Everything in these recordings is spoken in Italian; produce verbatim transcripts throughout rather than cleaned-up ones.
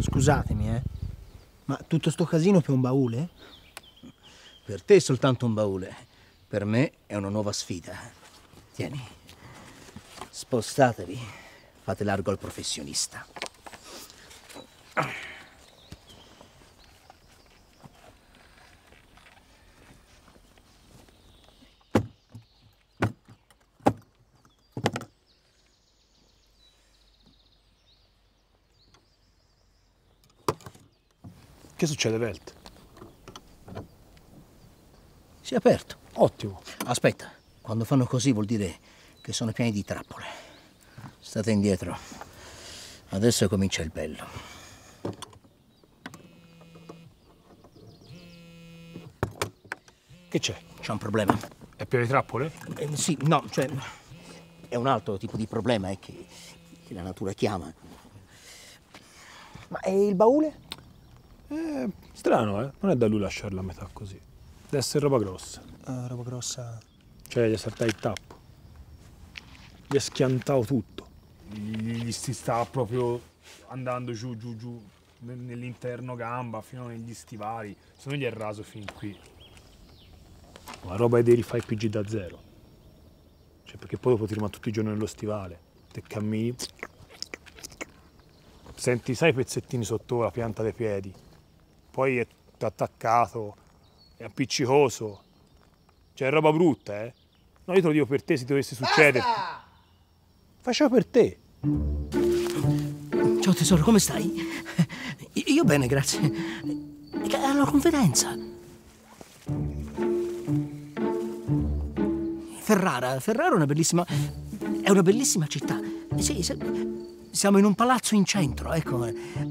Scusatemi, eh. Ma tutto sto casino per un baule? Per te è soltanto un baule. Per me è una nuova sfida. Tieni. Spostatevi. Fate largo al professionista. Che succede, Welt? Si è aperto. Ottimo. Aspetta, quando fanno così vuol dire che sono pieni di trappole. State indietro. Adesso comincia il bello. Che c'è? C'è un problema. È pieno di trappole? Eh, sì, no, cioè è un altro tipo di problema, è che, che la natura chiama. Ma e il baule? Eh, strano, eh? Non è da lui lasciarla a metà così. Deve essere roba grossa. Uh, roba grossa. Cioè, gli è saltato il tappo. Gli è schiantato tutto. Gli, gli si sta proprio andando giù, giù, giù, nell'interno gamba, fino negli stivali. Se non gli è raso fin qui. La roba è dei rifai P G da zero. Cioè, perché poi dopo ti rimane tutti i giorni nello stivale. Te cammini. Senti, sai i pezzettini sotto la pianta dei piedi? Poi è attaccato, è appiccicoso. Cioè, è roba brutta, eh? No, io te lo dico per te, se dovesse succedere. Facciamo per te. Ciao tesoro, come stai? Io bene, grazie. È alla confidenza. Ferrara, Ferrara è una bellissima... è una bellissima città. Sì, siamo in un palazzo in centro, ecco.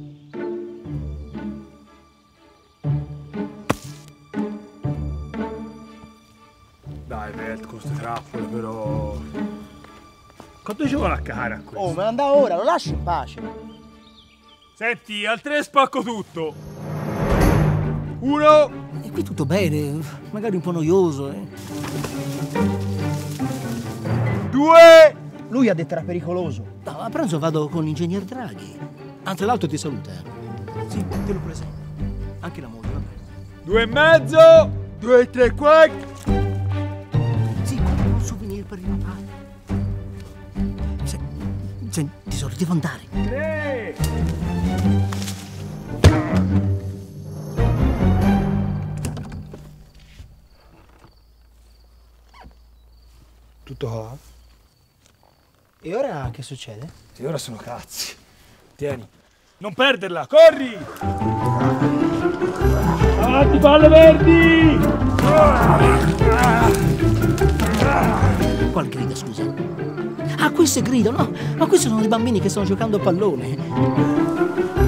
Dai, Welt, con queste trappole, però... Quanto ci vuole a cagare a questo? Oh, me ne andava ora, lo lasci in pace. Senti, al tre spacco tutto. Uno. E qui tutto bene, magari un po' noioso, eh. Due. Lui ha detto era pericoloso. No, a pranzo vado con l'ingegner Draghi. Anche l'altro ti saluta. Sì, te lo presento. Anche la moglie, vabbè. Due e mezzo. Due e tre quarti. Sì, come un souvenir per il papà. Se, se, tesoro, devo andare. Tre. Tutto qua? E ora che succede? E ora sono cazzi. Tieni. Non perderla, corri! Avanti, palle verdi! Qual grida, scusa? Ah, queste gridano? Ma questi sono i bambini che stanno giocando a pallone.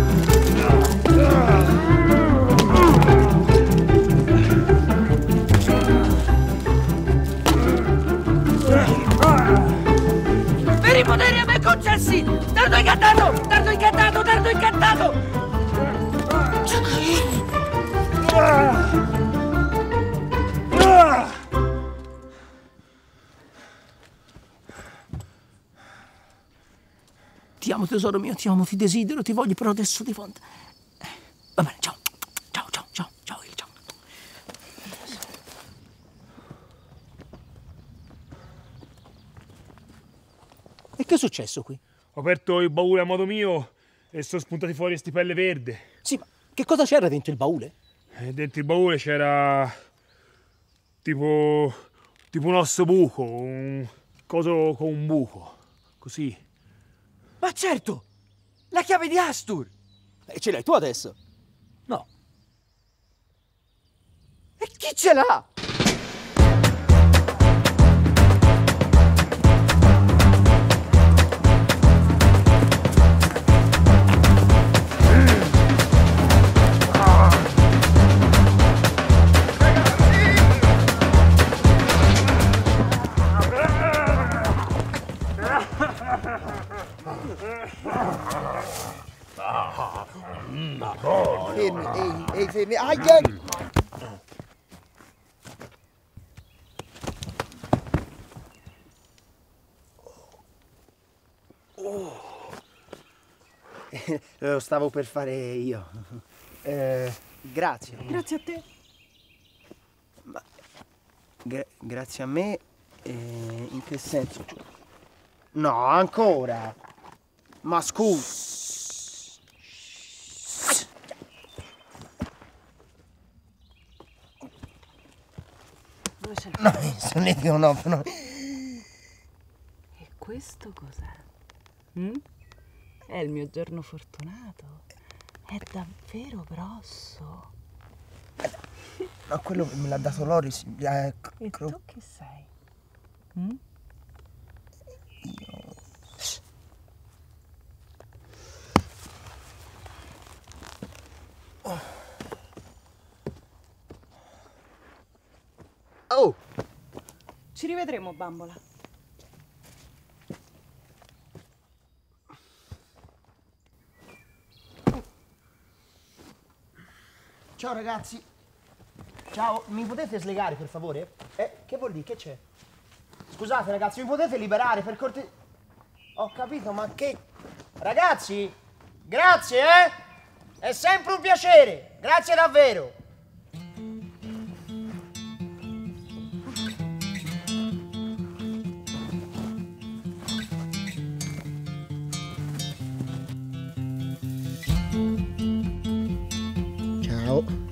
Per i poteri a me concessi! Dardo incantato! Dardo incantato! Dardo incantato! Ti amo, tesoro mio, ti amo, ti desidero, ti voglio, però adesso devo andare. Va bene, ciao. Ciao, ciao, ciao, ciao, ciao. E che è successo qui? Ho aperto il baule a modo mio e sono spuntati fuori sti pelle verde. Sì, ma che cosa c'era dentro il baule? E dentro il baule c'era tipo tipo un osso buco, un coso con un buco, così. Ma certo! La chiave di Astur! E ce l'hai tu adesso? No. E chi ce l'ha? Fermi, ehi, ehi, fermi. Aia! Lo stavo per fare io. Eh, grazie. Grazie a te. Ma gra- grazie a me? Eh, in che senso? No, ancora. Ma scusa. Dove c'è il No, sono io, no, no. E questo cos'è? Mm? È il mio giorno fortunato. È davvero grosso. No, quello me l'ha dato Loris. Eh, E cro- tu che sei? Mm? Oh! Ci rivedremo, bambola. Ciao ragazzi. Ciao, mi potete slegare per favore? Eh, che vuol dire? Che c'è? Scusate ragazzi, mi potete liberare per corte... Ho capito, ma che... Ragazzi, grazie, eh! È sempre un piacere, grazie davvero. Ciao.